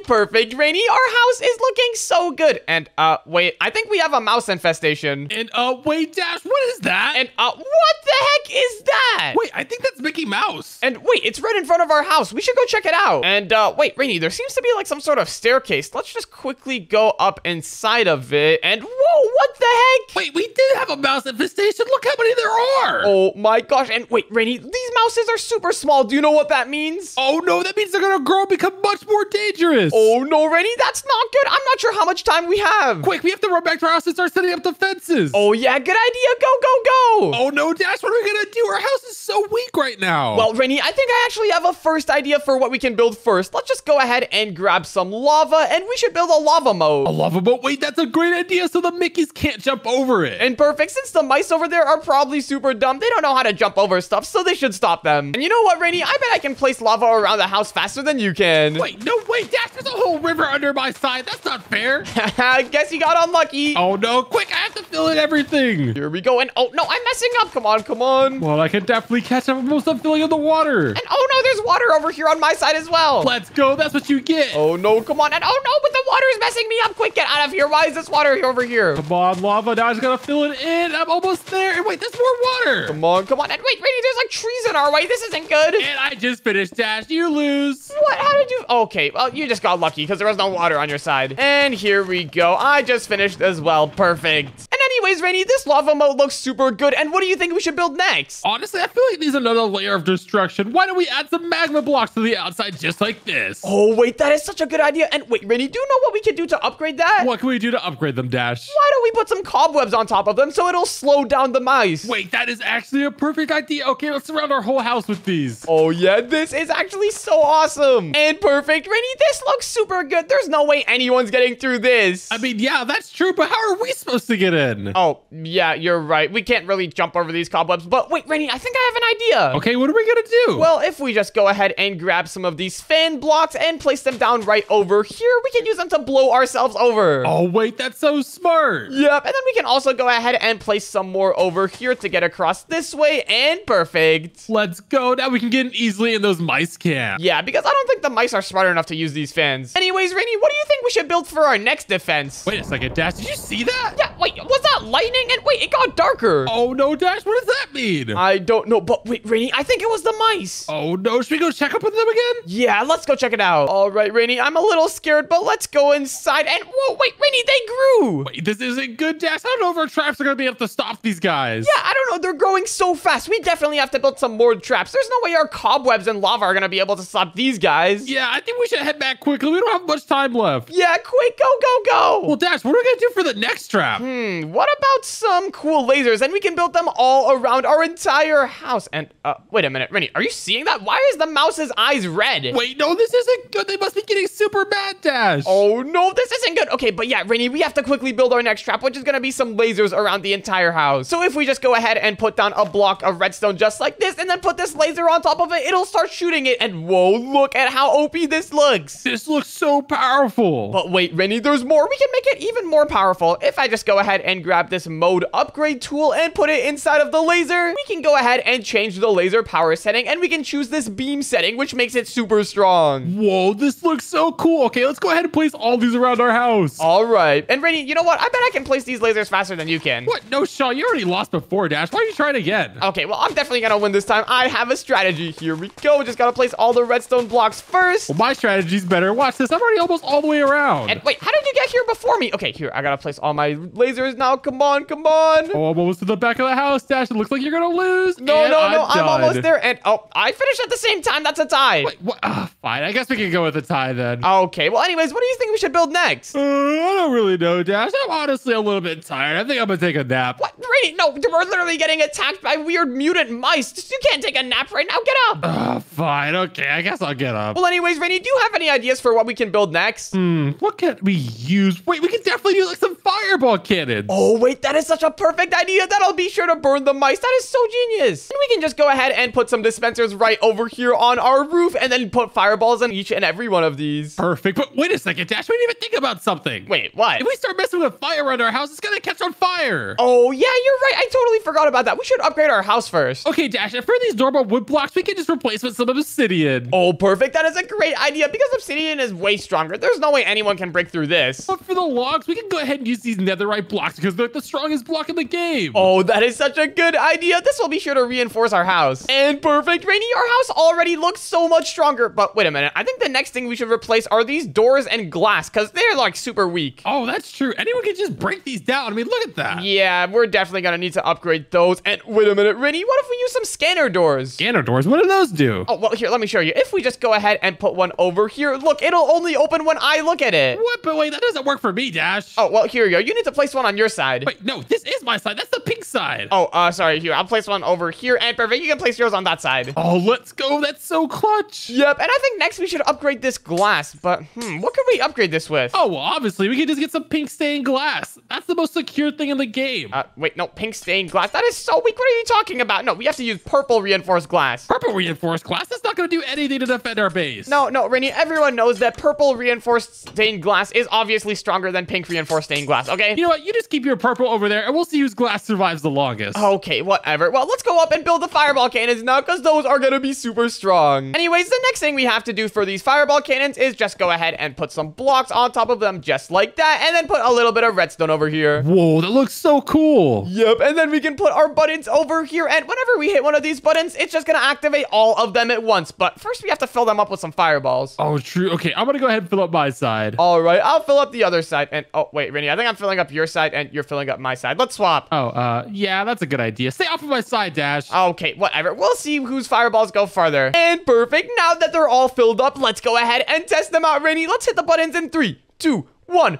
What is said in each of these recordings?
perfect, Rainy. Our house is looking so good. And, wait, I think we have a mouse infestation. And, wait, Dash, what is that? And, what the heck is that? Wait, I think that's Mickey Mouse. And wait, it's right in front of our house. We should go check it out. And, wait, Rainy, there seems to be like some sort of staircase. Let's just quickly go up inside of it. And, whoa, what the heck? Wait, we did have a mouse infestation. Look how many there are. Oh my gosh. And wait, Rainy, these mouses are super small. Do you know what that means? Oh, no, that means they're gonna grow and become much more dangerous. Oh, no, Rainy, that's not good. I'm not sure how much time we have. Quick, we have to run back to our house and start setting up the fences. Oh, yeah, good idea. Go, go, go. Oh, no, Dash, what are we gonna do? Our house is so weak right now. Well, Rainy, I think I actually have a first idea for what we can build first. Let's just go ahead and grab some lava, and we should build a lava moat. a lava boat. Wait, that's a great idea so the Mickeys can't jump over it. And perfect, since the mice over there are probably super dumb, they don't know how to jump over stuff, so they should stop them. And you know what, Rainy? I bet I can place lava around the house faster than you can. Wait, no way, Dash, there's a whole river under my side. That's not fair. Guess you got unlucky. Oh, no, quick, I have to fill in everything. Here we go, and oh, no, I'm messing up. Come on, come on. Well, I can definitely catch up. I'm almost done filling in the water. And oh, no, there's water over here on my side as well. Let's go, that's what you get. Oh, no, come on. And oh, no, but the water is messing me up. Quick, get out of here. Why is this water over here? Come on, lava, now I just gotta fill it in. I'm almost there. And wait, there's more water. Come on, come on. And wait, Rainy, there's like trees in our way. This isn't good. And I just finished, Dash. You lose. What? How did you? Okay, well, you just got lucky because there was no water on your side. And here we go. I just finished as well. Perfect. And anyways, Rainy, this lava moat looks super good. And what do you think we should build next? Honestly, I feel like it needs another layer of destruction. Why don't we add some magma blocks to the outside just like this? Oh, wait, that is such a good idea. And wait, Rainy, do you know what we can do to upgrade that? What can we do to upgrade them, Dash? Why don't we put some cobwebs on top of them so it'll slow down the mice? Wait, that is actually a perfect idea. Okay, let's surround our whole house with these. Oh, yeah, this is actually so awesome. And perfect. Rainy, this looks super good. There's no way anyone's getting through this. I mean, yeah, that's true, but how are we supposed to get in? Oh, yeah, you're right. We can't really jump over these cobwebs. But wait, Rainy, I think I have an idea. Okay, what are we gonna do? Well, if we just go ahead and grab some of these fan blocks and place them down right over here, we can use them to blow ourselves over. Oh, wait, that's so smart. Yep, and then we can also go ahead and place some more over here to get across this way, and perfect. Let's go. Now we can get in easily and those mice can't. Yeah, because I don't think the mice are smart enough to use these fans. Anyways, Rainy, what do you think we should build for our next defense? Wait a second, Dash. Did you see that? Yeah, wait, was that lightning? And wait, it got darker. Oh, no, Dash. What does that mean? I don't know, but wait, Rainy, I think it was the mice. Oh, no. Should we go check up on them again? Yeah, let's go check it out. All right, Rainy, I'm a little scared, but let's go inside. And whoa, wait, Rainy, they grew. Wait, this isn't good, Dash. I don't know if our traps are going to be able to stop these guys. Yeah, I don't know. They're growing so fast. We definitely have to build some more traps. There's no way our cobwebs and lava are going to be able to stop these guys. Yeah, I think we should head back quickly. We don't have much time left. Yeah, quick, go, go, go. Well, Dash, what are we going to do for the next trap? What about some cool lasers? And we can build them all around our entire house. And, wait a minute, Rainy, are you seeing that? Why is the mouse's eyes red? Wait, no, this isn't good. They must be getting super mad, Dash. Oh, no, this isn't good. Okay, but yeah, Rainy, we have to quickly build our next trap, which is going to be some lasers around the entire house. So if we just go ahead and put down a block of redstone just like this, and then put this laser on top of it, it'll start shooting it. And whoa, look at how OP this looks. This looks so powerful. But wait, Rainy, there's more. We can make it even more powerful. If I just go ahead and grab this mode upgrade tool and put it inside of the laser, we can go ahead and change the laser power setting, and we can choose this beam setting, which makes it super strong. Whoa, this looks so cool. Okay, let's go ahead and place all these around our house. All right. And Rainy, you know what? I bet I can place these lasers faster than you can. What? No, Sean, you already lost before, Dash. Why are you trying again? Okay, well, I'm definitely gonna win this time. I have a strategy. Here we go. Just gotta place all the redstone blocks first. Well, my strategy's better. Watch this. I'm already almost all the way around. And wait, how did you get here before me? Okay, here, I gotta place all my lasers now. Come on, come on. Oh, I'm almost to the back of the house, Dash. It looks like you're gonna lose. No, I'm almost there. And oh, I finished at the same time. That's a tie. Wait, what? Fine. I guess we can go with a tie then. Okay, well, anyways, what do you think we should build next? I don't really know, Dash. I'm honestly a little bit tired. I think I'm gonna take a nap. What? Rainy, no, we're literally getting attacked by weird mutant mice. You can't take a nap right now. Get up. Fine. Okay, I guess I'll get up. Well, anyways, Rainy, do you have any ideas for what we can build next? What can we use? Wait, we can definitely use like some fireball cannons. Oh, wait, that is such a perfect idea. That'll be sure to burn the mice. That is so genius. And we can just go ahead and put some dispensers right over here on our roof and then put fireballs in each and every one of these. Perfect. But wait a second, Dash. We didn't even think about something. Wait, what? If we start messing with fire around our house, it's gonna catch on fire. Oh, yeah, you're right. I totally forgot about that. We should upgrade our house first. Okay, Dash, and for these normal wood blocks, we can just replace with some obsidian. Oh, perfect. That is a great idea because obsidian is way stronger. There's no way anyone can break through this. But for the logs, we can go ahead and use these netherite blocks because they're the strongest block in the game. Oh, that is such a good idea. This will be sure to reinforce our house. And perfect, Rainy, our house already looks so much stronger. But wait a minute. I think the next thing we should replace are these doors and glass because they're like super weak. Oh, that's true. Anyone can just break these down. I mean, look at that. Yeah, we're definitely going to need to upgrade those. And wait a minute, Rainy, what if we use some scanner doors? Scanner doors, what do those do? Oh, well, here, let me show you. If we just go ahead and put one over here, look, it'll only open when I look at it. What? But wait, that doesn't work for me, Dash. Oh, well, here you go. You need to place one on your side. Wait, no, this is my side. That's the pink side. Oh, sorry. Here, I'll place one over here. And perfect. You can place yours on that side. Oh, let's go. That's so clutch. Yep. And I think next we should upgrade this glass. But, what can we upgrade this with? Oh, well, obviously, we can just get some pink stained glass. That's the most secure thing in the game. Wait, no, pink stained glass. That is so weak. What are you talking about? No, we have to use purple reinforced glass. Purple reinforced glass? That's not going to do anything to defend our base. No, Rainy, everyone knows that purple reinforced stained glass is obviously stronger than pink reinforced stained glass, okay? You know what? You just keep your purple over there, and we'll see whose glass survives the longest. Okay, whatever. Well, let's go up and build the fireball cannons now, because those are going to be super strong. Anyways, the next thing we have to do for these fireball cannons is just go ahead and put some blocks on top of them just like that, and then put a little bit of redstone over here. Whoa, that looks so cool. Yep, and then we can put our buttons over here, and whenever we hit one of these buttons, it's just going to activate all of them at once. But first, we have to fill them up with some fireballs. Oh, true. Okay, I'm going to go ahead and fill up my side. All right, I'll fill up the other side. And, oh, wait, Rainy, I think I'm filling up your side, and you're filling up my side. Let's swap. Oh, yeah, that's a good idea. Stay off of my side, Dash. Okay, whatever. We'll see whose fireballs go farther. And perfect. Now that they're all filled up, let's go ahead and test them out, Rainy. Let's hit the buttons in 3, 2, 1.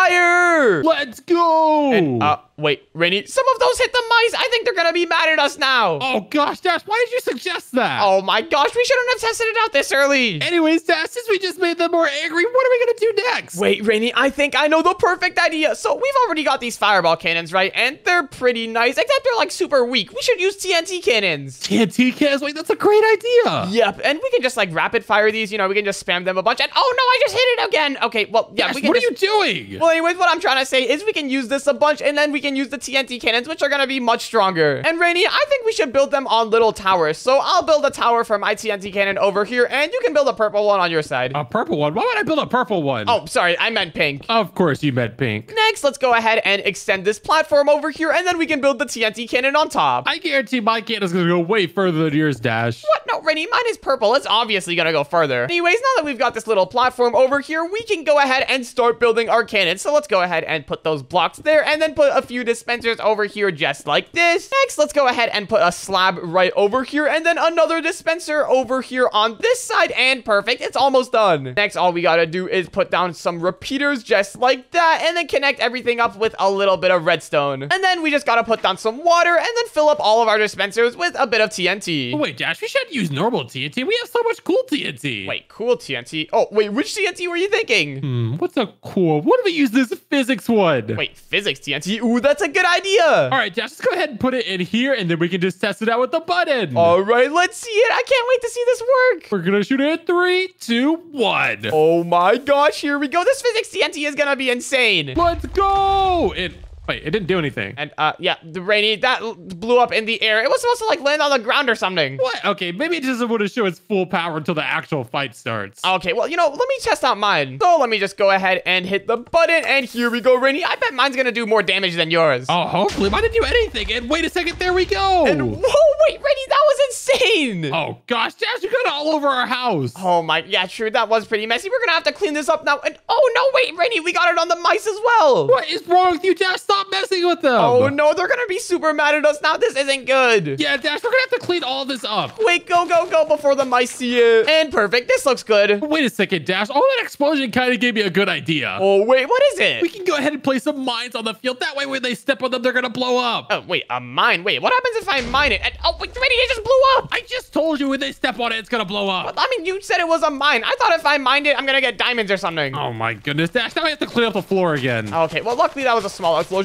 Fire! Let's go! And, wait, Rainy, some of those hit the mice. I think they're gonna be mad at us now. Oh, gosh, Dash, why did you suggest that? Oh, my gosh, we shouldn't have tested it out this early. Anyways, Dash, since we just made them more angry, what are we gonna do next? Wait, Rainy, I think I know the perfect idea. So we've already got these fireball cannons, right? And they're pretty nice, except they're, like, super weak. We should use TNT cannons. TNT cannons? Wait, that's a great idea. Yep, and we can just, like, rapid fire these. You know, we can just spam them a bunch. And, oh, no, I just hit it again. Okay, well, yeah, Dash, we can what are you doing? Well, anyways, what I'm trying to say is we can use this a bunch, and then we can use the TNT cannons, which are going to be much stronger. And Rainy, I think we should build them on little towers. So I'll build a tower for my TNT cannon over here, and you can build a purple one on your side. A purple one? Why would I build a purple one? Oh, sorry, I meant pink. Of course you meant pink. Next, let's go ahead and extend this platform over here, and then we can build the TNT cannon on top. I guarantee my cannon's gonna go way further than yours, Dash. What? No, Rainy, mine is purple. It's obviously gonna go further. Anyways, now that we've got this little platform over here, we can go ahead and start building our cannons. So let's go ahead and put those blocks there, and then put a few dispensers over here just like this. Next, let's go ahead and put a slab right over here, and then another dispenser over here on this side, and perfect. It's almost done. Next, all we gotta do is put down some repeaters just like that, and then connect everything up with a little bit of redstone. And then we just gotta put down some water, and then fill up all of our dispensers with a bit of TNT. Oh, wait, Dash, we shouldn't use normal TNT. We have so much cool TNT. Wait, cool TNT? Oh, wait, which TNT were you thinking? What's a cool? What if we use this physics one? Wait, physics TNT? Ooh, that's a good idea. All right, Dash, let's go ahead and put it in here, and then we can just test it out with the button. All right, let's see it. I can't wait to see this work. We're gonna shoot it in 3, 2, 1. Oh my gosh, here we go. This physics TNT is gonna be insane. Let's go! Wait, it didn't do anything. And, yeah, the Rainy, that blew up in the air. It was supposed to, like, land on the ground or something. What? Okay, maybe it doesn't want to show its full power until the actual fight starts. Okay, well, you know, let me test out mine. So let me just go ahead and hit the button, and here we go, Rainy. I bet mine's gonna do more damage than yours. Oh, hopefully. Mine didn't do anything. And wait a second, there we go. And, whoa, wait, Rainy, that was insane. Oh, gosh, Dash, you got it all over our house. Oh, my, yeah, true, that was pretty messy. We're gonna have to clean this up now. And, oh, no, wait, Rainy, we got it on the mice as well. What is wrong with you, Dash? Stop messing with them. Oh, no, they're gonna be super mad at us now. This isn't good. Yeah, Dash, we're gonna have to clean all this up. Wait, go before the mice see it. And perfect, this looks good. Wait a second, Dash. All that explosion kind of gave me a good idea. Oh, wait, what is it? We can go ahead and place some mines on the field. That way, when they step on them, they're gonna blow up. Oh, wait, a mine? Wait, what happens if I mine it? And, oh, wait, Rainy, it just blew up. I just told you when they step on it, it's gonna blow up. I mean, you said it was a mine. I thought if I mined it, I'm gonna get diamonds or something. Oh, my goodness, Dash. Now we have to clean up the floor again. Okay, well, luckily that was a small explosion.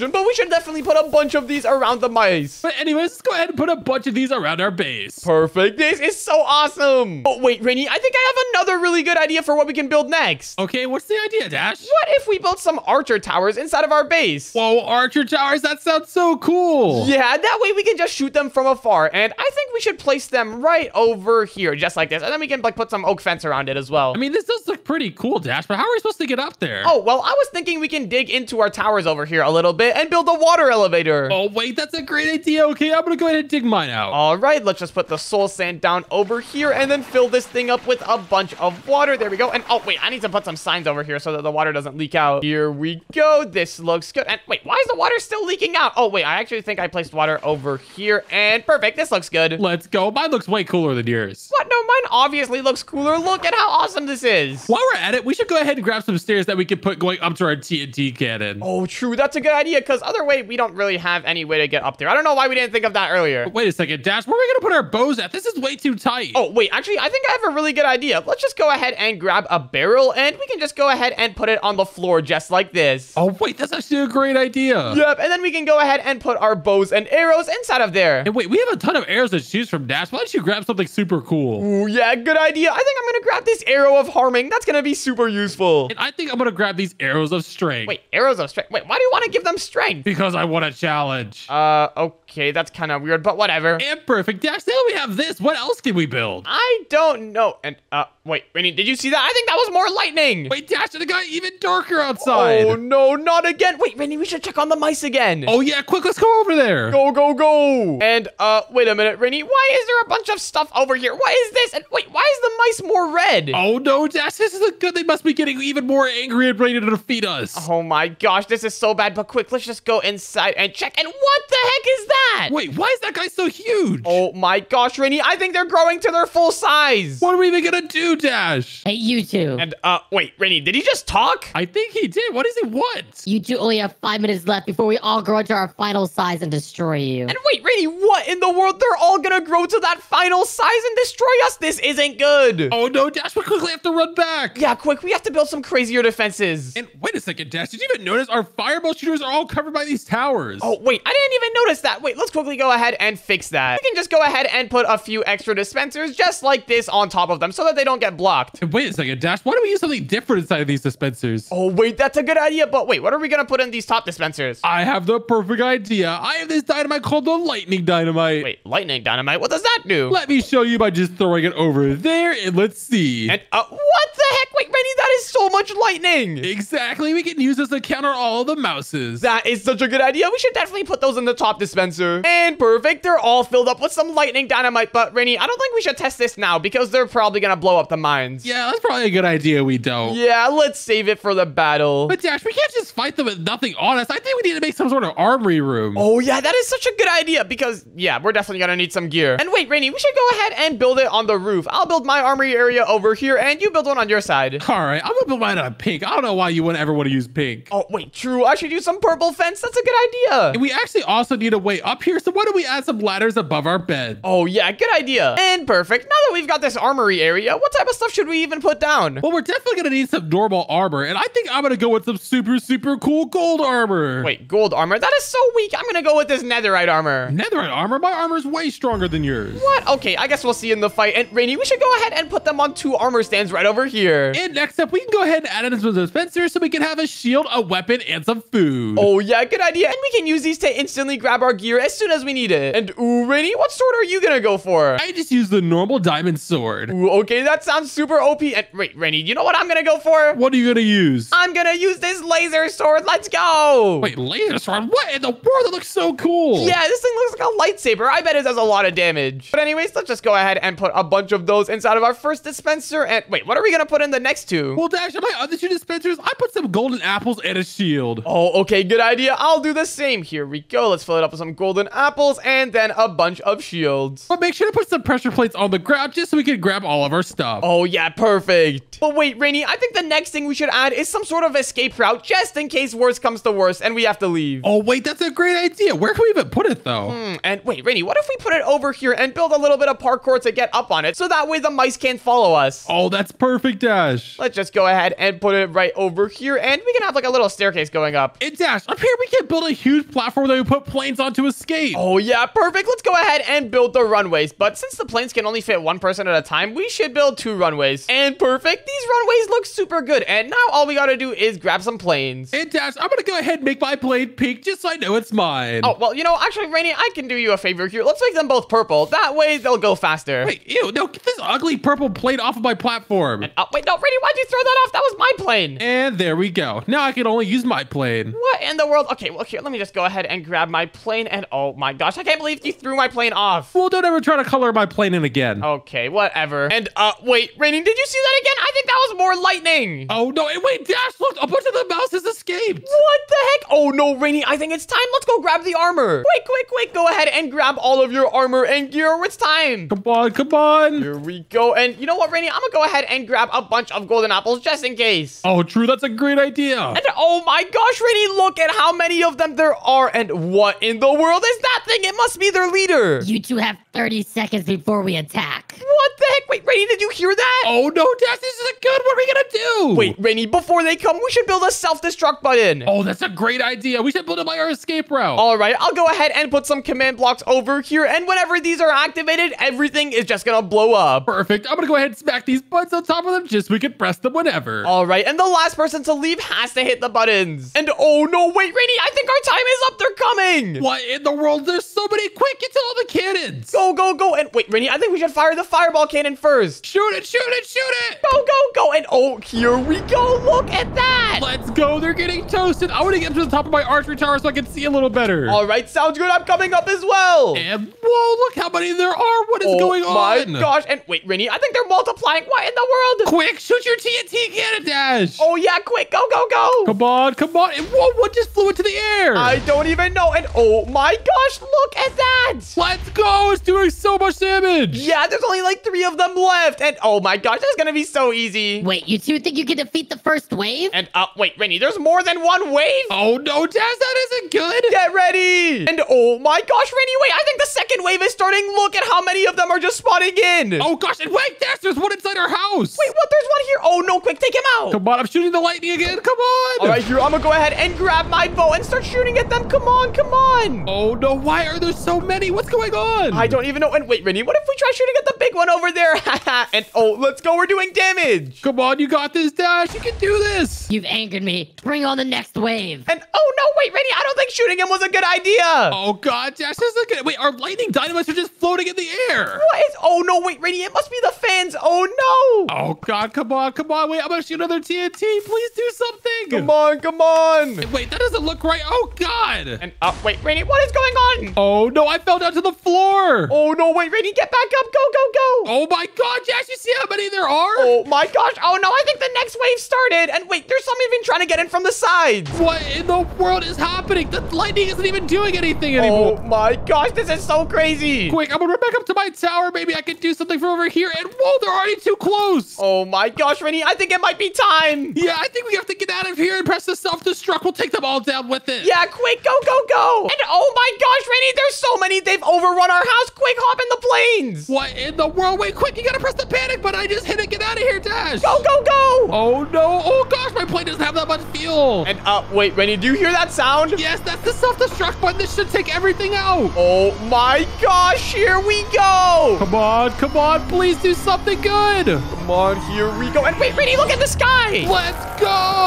explosion, but we should definitely put a bunch of these around the mice. But anyways, let's go ahead and put a bunch of these around our base. Perfect. This is so awesome. Oh, wait, Rainy, I think I have another really good idea for what we can build next. Okay, what's the idea, Dash? What if we built some archer towers inside of our base? Whoa, archer towers, that sounds so cool. Yeah, that way we can just shoot them from afar. And I think we should place them right over here, just like this. And then we can like put some oak fence around it as well. I mean, this does look pretty cool, Dash, but how are we supposed to get up there? Oh, well, I was thinking we can dig into our towers over here a little bit and build a water elevator. Oh, wait, that's a great idea. Okay, I'm gonna go ahead and dig mine out. All right, let's just put the soul sand down over here and then fill this thing up with a bunch of water. There we go. And oh, wait, I need to put some signs over here so that the water doesn't leak out. Here we go. This looks good. And wait, why is the water still leaking out? Oh, wait, I actually think I placed water over here and perfect. This looks good. Let's go. Mine looks way cooler than yours. What? No, mine obviously looks cooler. Look at how awesome this is. While we're at it, we should go ahead and grab some stairs that we can put going up to our TNT cannon. Oh, true. That's a good idea because other way, we don't really have any way to get up there. I don't know why we didn't think of that earlier. Wait a second, Dash. Where are we going to put our bows at? This is way too tight. Oh, wait, actually, I think I have a really good idea. Let's just go ahead and grab a barrel and we can just go ahead and put it on the floor just like this. Oh, wait, that's actually a great idea. Yep, and then we can go ahead and put our bows and arrows inside of there. And wait, we have a ton of arrows to choose from, Dash. Why don't you grab something super cool? Ooh, yeah, good idea. I think I'm gonna grab this arrow of harming. That's gonna be super useful. And I think I'm gonna grab these arrows of strength. Wait, arrows of strength? Wait, why do you want to give them strength? Because I want a challenge. Okay, that's kind of weird, but whatever. And perfect, Dash. Now we have this. What else can we build? I don't know. And, wait, Rainy, did you see that? I think that was more lightning. Wait, Dash, it got even darker outside. Oh, no, not again. Wait, Rainy, we should check on the mice again. Oh, yeah, quick, let's go over there. Go, go, go. And, wait a minute, Rainy, why is there a bunch of stuff over here? What is this? And wait, why is the mice more red? Oh, no, Dash, this isn't good. They must be getting even more angry and ready to defeat us. Oh, my gosh, this is so bad. But quick, let's just go inside and check. And what the heck is that? Wait, why is that guy so huge? Oh, my gosh, Rainy, I think they're growing to their full size. What are we even gonna do, Dash? Hey, you two. And, wait, Rainy, did he just talk? I think he did. What does he want? You two only have 5 minutes left before we all grow into our final size and destroy you. And wait, Rainy, what in the world? They're all gonna grow to that final size and destroy us? This isn't good. Oh, no, Dash, we quickly have to run back. Yeah, quick, we have to build some crazier defenses. And wait a second, Dash, did you even notice our fireball shooters are all covered by these towers? Oh, wait, I didn't even notice that. Wait, let's quickly go ahead and fix that. We can just go ahead and put a few extra dispensers just like this on top of them so that they don't get blocked. And wait a second, Dash, why don't we use something different inside of these dispensers? Oh, wait, that's a good idea. But wait, what are we gonna put in these top dispensers? I have the perfect idea. I have this dynamite called the lightning dynamite. Wait, lightning dynamite? What does that do? Let me show you by just throwing it over there and let's see. And, what the heck? Wait, Rainy, that is so much lightning. Exactly. We can use this to counter all the mouses. That is such a good idea. We should definitely put those in the top dispenser. And perfect. They're all filled up with some lightning dynamite. But, Rainy, I don't think we should test this now because they're probably gonna blow up the mines. Yeah, that's probably a good idea we don't. Yeah, let's save it for the battle. But Dash, we can't just fight them with nothing on us. I think we need to make some sort of armory room. Oh, yeah, that is such a good idea because, yeah, we're definitely gonna need some gear. And wait, Rainy, we should go ahead and build it on the roof. I'll build my armory area over here and you build one on your side. All right, I'm gonna build mine out of pink. I don't know why you wouldn't ever want to use pink. Oh, wait, true. I should use some purple fence. That's a good idea. And we actually also need a way up here, so why don't we add some ladders above our bed? Oh, yeah, good idea. And perfect. Now that we've got this armory area, what type of stuff should we even put down? Well, we're definitely gonna need some normal armor, and I think I'm gonna go with some super, super cool gold armor. Wait, gold armor? That is so weak. I'm gonna go with this netherite armor. Netherite armor? My armor is way stronger than yours. What? Okay, I guess we'll see in the fight. And Rainy, we should go ahead and put them on 2 armor stands right over here. And next up, we can go ahead and add in some dispensers so we can have a shield, a weapon, and some food. Oh, yeah, good idea. And we can use these to instantly grab our gear as soon as we need it. And ooh, Rainy, what sword are you gonna go for? I just use the normal diamond sword. Ooh, okay, that sounds super OP. And wait, Rainy, you know what I'm gonna go for? What are you gonna use? I'm gonna use this laser sword. Let's go. Wait, laser sword? What in the world? That looks so cool. Yeah, this thing looks like a lightsaber. I bet it does a lot of damage. But anyways, let's just go ahead and put a bunch of those inside of our first dispenser. And wait, what are we gonna put in the next 2? Well, Dash, in my other 2 dispensers, I put some golden apples and a shield. Oh, okay, good idea. I'll do the same. Here we go. Let's fill it up with some golden apples and then a bunch of shields. But make sure to put some pressure plates on the ground just so we can grab all of our stuff. Oh, yeah, perfect. But wait, Rainy, I think the next thing we should add is some sort of escape route just in case worse comes to worse and we have to leave. Oh, wait, that's a great idea. Where can we even put it, though? And wait, Rainy, what if we put it over here and build a little bit of parkour to get up on it so that way the mice can't follow us? Oh, that's perfect, Dash. Let's just go ahead and put it right over here and we can have like a little staircase going up. And Dash, up here we can build a huge platform that we put planes on to escape. Oh yeah, perfect. Let's go ahead and build the runways. But since the planes can only fit one person at a time, we should build 2 runways. And perfect. These runways look super good. And now all we gotta do is grab some planes. And Dash, I'm gonna go ahead and make my plane pink just so I know it's mine. Oh, well, you know, actually, Rainy, I can do you a favor here. Let's make them both purple. That way they'll go faster. Wait, ew, no, get this ugly purple plane off of my platform. And, wait, no, Rainy, why'd you throw that off? That was my plane. And there we go. Now I can only use my plane. What in the world? Okay, well, here, let me just go ahead and grab my plane. And oh my gosh, I can't believe you threw my plane off. Well, don't ever try to color my plane in again. Okay, whatever. And, wait, Rainy, did you see that again? I think that was more lightning. Oh, no, wait, Dash, look, a bunch of the mouses escaped. What the heck? Oh, no, Rainy, I think it's time. Let's go grab the armor. Quick, go ahead and grab all of your armor and gear. It's time. Come on, come on. Here we go. And you know what, Rainy? I'm gonna go ahead and grab a bunch of golden apples just in case. Oh, true, that's a great idea. And oh my gosh, Rainy, look at how many of them there are. And what in the world is that thing? It must be their leader. You two have 30 seconds before we attack. What the heck? Wait, Rainy, did you hear that? Oh, no, Dash, this isn't good. What are we gonna do? Wait, Rainy, before they come, we should build a self-destruct button. Oh, that's a great idea. We should build it by our escape route. All right, I'll go ahead and put some command blocks over here. And whenever these are activated, everything is just gonna blow up. Perfect. I'm gonna go ahead and smack these buttons on top of them just so we can press them whenever. All right, and the last person to leave has to hit the buttons. And oh no, wait, Rainy, I think our time is up. They're coming. What in the world? There's so many. Quick, get to all the cannons. Go. And wait, Rainy, I think we should fire the fireball cannon first. Shoot it. Go. And oh, here we go. Look at that. Let's go. They're getting toasted. I want to get to the top of my archery tower so I can see a little better. All right, sounds good. I'm coming up as well. And whoa, look how many there are. What is going on? Oh my gosh. And wait, Rainy, I think they're multiplying. What in the world? Quick, shoot your TNT cannon, Dash. Oh yeah, quick. Go. Come on. And whoa, what just flew into the air? I don't even know. And oh my gosh, look at that. Let's go. It's doing so much damage. Yeah, there's only like 3 of them left. And oh my gosh, that's gonna be so easy. Wait, you two think you can defeat the first wave? And wait, Rainy, there's more than one wave? Oh no, Dash, that isn't good. Get ready. And oh my gosh, Rainy, wait, I think the second wave is starting. Look at how many of them are just spawning in. Oh gosh, and wait, Dash, there's one inside our house. Wait, what? There's one here. Oh no, quick, take him out. Come on, I'm shooting the lightning again. Come on. All right, here, I'm gonna go ahead and grab my bow and start shooting at them. Come on. Oh no, why are there so many? What's going on? I don't even know. And wait, Rainy, what if we try shooting at the big one over there? And oh, let's go. We're doing damage. Come on, you got this, Dash. You can do this. You've angered me. Bring on the next wave. And oh no, wait, Rainy, I don't think shooting him was a good idea. Oh god, Dash, this is good. Wait, our lightning dynamites are just floating in the air. What is? Oh no, wait, Rainy, it must be the fans. Oh no. Oh god, come on. Wait, I'm gonna shoot another TNT. Please do something. Come on. Wait, that doesn't look right. Oh god. And wait, Rainy, what is going on? Oh no, I fell down to the floor. Oh no, wait, Rainy, get back up. Go. Oh my god, Dash, you see how many there are? Oh my gosh. Oh no, I think the next wave started. And wait, there's some even trying to get in from the sides. What in the world is happening? The lightning isn't even doing anything anymore. Oh my gosh, this is so crazy. Quick, I'm gonna run back up to my tower. Maybe I can do something from over here. And whoa, they're already too close. Oh my gosh, Rainy, I think it might be time. Yeah, I think we have to get out of here and press the self-destruct. We'll take them all down with it. Yeah, quick, go. And oh my gosh, Rainy, there's so many. They've overrun our house. Quick, hop in the planes. What in the world? Wait, quick, you gotta press the panic button. I just hit it. Get out of here, Dash. Go. Oh no. Oh gosh, my plane doesn't have that much fuel. And wait, Rainy, do you hear that sound? Yes, that's the self-destruct button. This should take everything out. Oh my gosh, here we go. Come on, please do something good. Come on, here we go. And wait, Rainy, look at the sky. Let's go.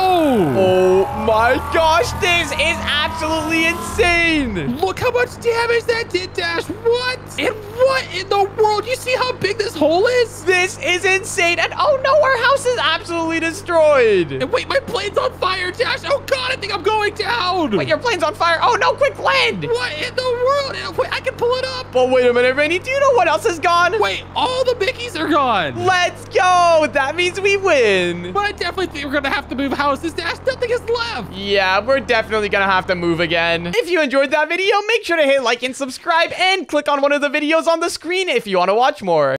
Oh my gosh, this is absolutely insane. Look how much damage that did, Dash. What? And what in the world? You see how big this hole is? This is insane. And oh no, our house is absolutely destroyed. And wait, my plane's on fire, Dash. Oh god, I think I'm going down. Wait, your plane's on fire. Oh no, quick, land. What in the world? Wait, I can pull it up. Well, wait a minute, Rainy. Do you know what else is gone? Wait, all the Mickeys are gone. Let's go. That means we win. But I definitely think we're gonna have to move houses, Dash. Nothing is left. Yeah, we're definitely gonna have to move again. If you enjoyed that video, make sure to hit like and subscribe and click on one of the videos on the screen if you want to watch more.